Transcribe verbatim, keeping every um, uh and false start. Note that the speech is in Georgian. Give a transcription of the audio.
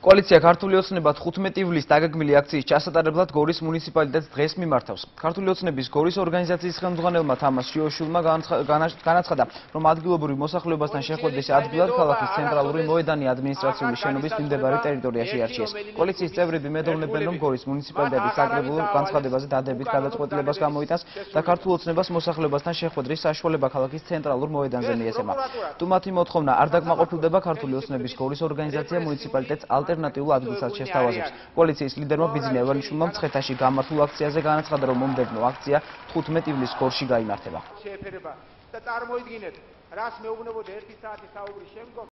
კოალიცია ქართული ოცნება თხუთმეტი ივლისს დაგეგმილი აქციის ჩასატარებლად გორის მუნიციპალიტეტს დღეს მიმართავს. ქართული ოცნების გორის ორგანიზაციის ხელმძღვანელმა თამაზ შიოშვილმა განაცხადა, რომ ადგილობრივ მოსახლეობასთან შეხვედრის ადგილად ქალაქის ცენტრალური მოედანი ადმინისტრაციული შენობის მიმდებარე ტერიტორიაში არჩიეს. კოალიციის წევრები მედოვნებენ, რომ გორის მუნიციპალიტეტის საკრებულო განცხადებაზე დადებით გადაწყვეტილებას გამოიტანს და ქართულ ოცნებას მოსახლეობასთან შეხვედრის საშუალება ქალაქის ცენტრალურ მოედანზე მიეცემა. თუ მათი მოთხოვნა არ დაკმაყოფილდება, ქართული ოცნების გორის ორგანიზაცია მუნიციპალიტეტს ალტერნატიულ ადგილსაც შესთავაზებს. კოალიციის ლიდერმა ბიძინა ევანიშვილმა მცხეთაში გამართულ აქციაზე განაცხადა, რომ მომდევნო აქცია თხუთმეტი ივლისს გორში გაიმართება. და წარმოიდგინეთ, რას მეუბნებოდა ერთი საათი საუბრის შემდგომ